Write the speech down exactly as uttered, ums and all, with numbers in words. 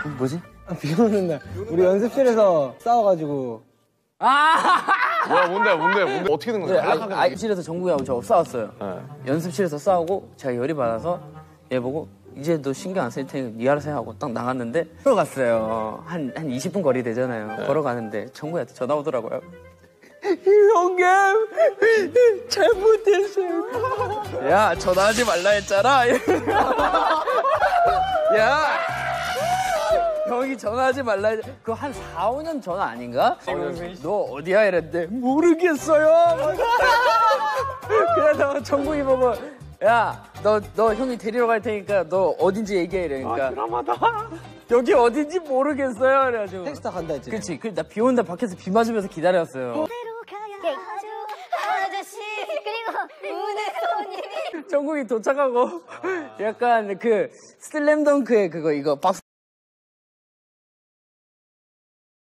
뭐지? 비 오는 날 우리 연습실에서 싸워가지고. 아! 뭐야, 뭔데, 뭔데, 뭔데? 어떻게 된 거야? 네, 연락하게 아, 아이실에서 정국이하고 저 싸웠어요. 네. 연습실에서 싸우고 제가 열이 받아서 얘 보고 이제 너 신경 안 쓸 테니까 니 알아서 해 하고 딱 나갔는데 걸어갔어요. 한, 한 이십 분 거리 되잖아요. 네. 걸어가는데 정국이한테 전화 오더라고요. 형님 잘못했어요. 야 전화하지 말라 했잖아. 야 형이 전화하지 말라 했 그거 한 사, 오 년 전 아닌가? 너 어디야 이랬는데 모르겠어요. 그래서 정국이 보고 야 너 너 형이 데리러 갈 테니까 너 어딘지 얘기해 이러니까. 아 드라마다. 여기 어딘지 모르겠어요. 그래가지고 택시 타 간다 했지. 그치. 그래 나 비 온다 밖에서 비 맞으면서 기다렸어요. 아저씨 그리고 우는 손님이 정국이 도착하고 약간 그 슬램덩크의 그거 이거 박수